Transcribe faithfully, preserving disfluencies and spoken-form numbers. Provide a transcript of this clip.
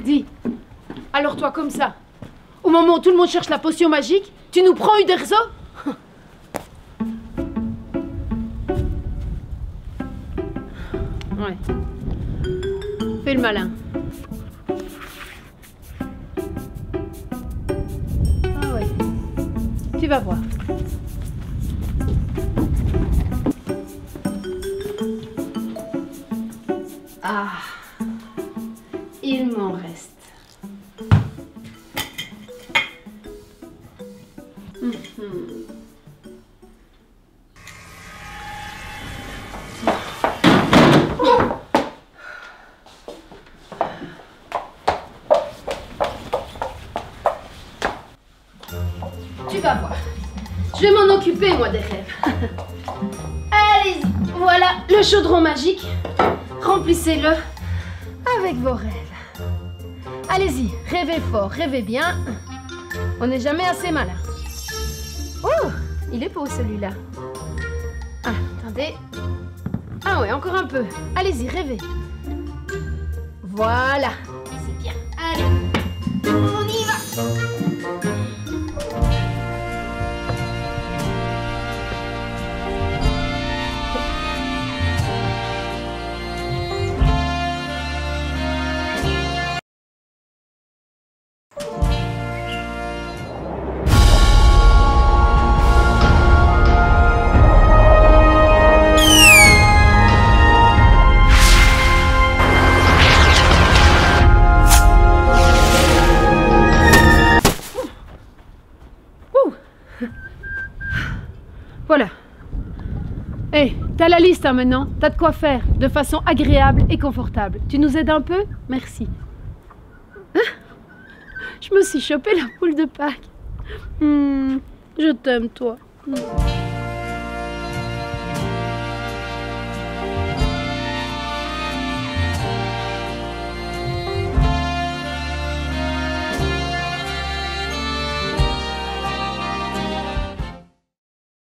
Dis, alors toi comme ça, au moment où tout le monde cherche la potion magique, tu nous prends Uderzo? Ouais. Fais le malin. Ah ouais. Tu vas voir. Ah. Il m'en reste. Mm-hmm. Tu vas voir. Je vais m'en occuper, moi, des rêves. Allez-y, voilà le chaudron magique. Remplissez-le avec vos rêves. Allez-y, rêvez fort, rêvez bien. On n'est jamais assez malin. Oh, il est beau celui-là. Ah, attendez. Ah ouais, encore un peu. Allez-y, rêvez. Voilà, c'est bien. Allez, on y va. Voilà. Hé, hey, t'as la liste hein, maintenant. T'as de quoi faire, de façon agréable et confortable. Tu nous aides un peu? Merci. Hein? Je me suis chopé la poule de Pâques. Hmm, je t'aime, toi. Hmm.